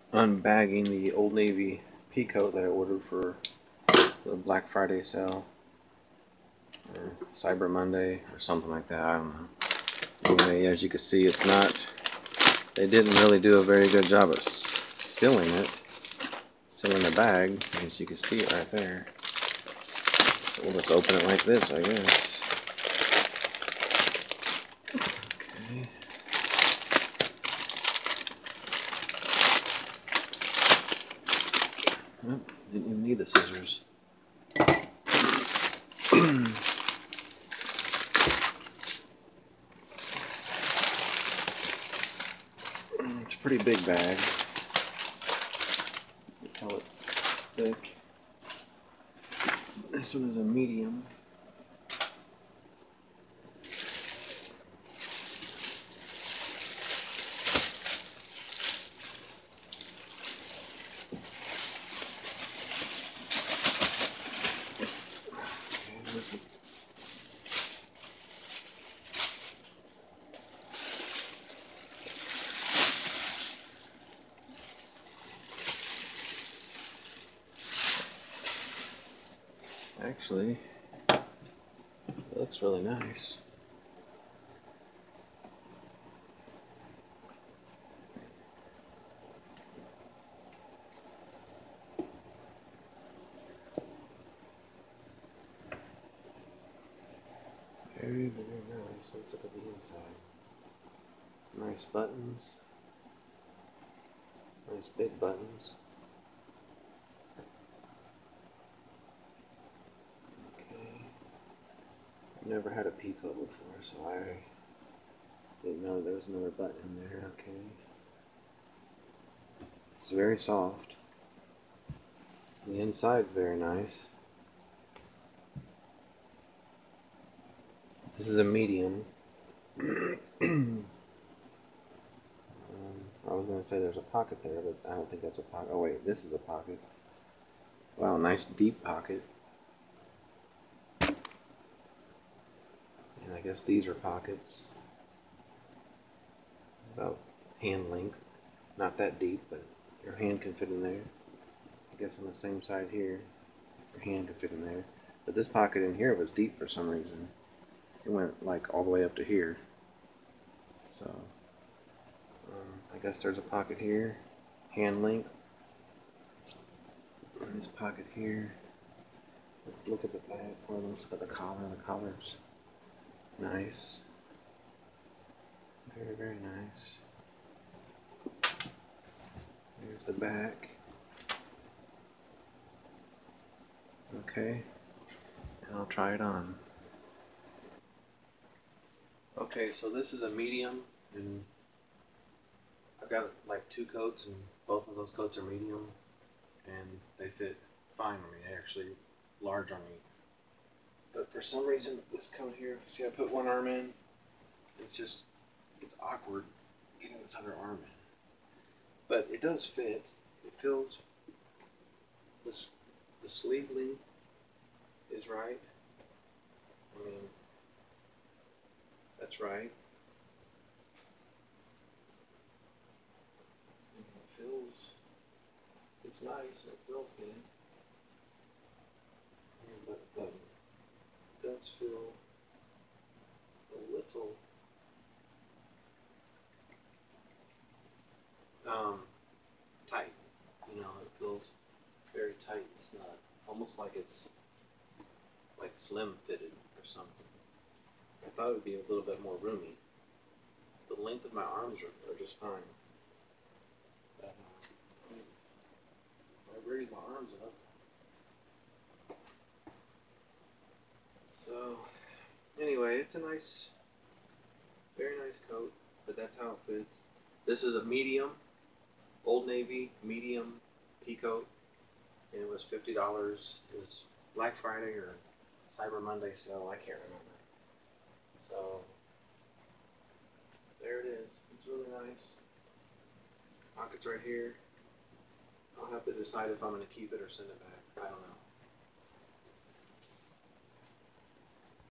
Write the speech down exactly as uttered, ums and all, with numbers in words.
unbagging the Old Navy pea coat that I ordered for the Black Friday sale or Cyber Monday or something like that. I don't know. Anyway, as you can see, it's not, they didn't really do a very good job of sealing it, sealing the bag, as you can see it right there. So we'll just open it like this, I guess. Okay. Oh, didn't even need the scissors. It's a pretty big bag. You can tell it's thick. This one is a medium. Actually, it looks really nice. Very, very nice. Let's look at the inside. Nice buttons. Nice big buttons. Okay. I've never had a pea coat before, so I didn't know there was another button in there. Okay. It's very soft. The inside very nice. This is a medium. um, I was going to say there's a pocket there, but I don't think that's a pocket. Oh wait, this is a pocket. Wow, nice deep pocket. And I guess these are pockets. About hand length. Not that deep, but your hand can fit in there. I guess on the same side here, your hand can fit in there. But this pocket in here was deep for some reason. It went like all the way up to here. So, um, I guess there's a pocket here, hand length. And this pocket here. Let's look at the back. Or let's look at the collar. The collar's nice. Very, very nice. Here's the back. Okay. And I'll try it on. Okay, so this is a medium, and I've got like two coats, and both of those coats are medium, and they fit fine on me. They're actually large on me. But for some reason, this coat here, see I put one arm in, it's just, it's awkward getting this other arm in. But it does fit. It feels, this, the sleeve length is right. I mean, that's right. And it feels, it's nice and it feels good. But, but it does feel a little um, tight. You know, it feels very tight. It's not, almost like it's like slim fitted or something. I thought it would be a little bit more roomy. The length of my arms are, are just fine. But, uh, I raise my arms up. So, anyway, it's a nice, very nice coat, but that's how it fits. This is a medium, Old Navy medium pea coat, and it was fifty dollars. It was Black Friday or Cyber Monday sale, I can't remember. So, there it is. It's really nice. Pockets right here. I'll have to decide if I'm going to keep it or send it back. I don't know.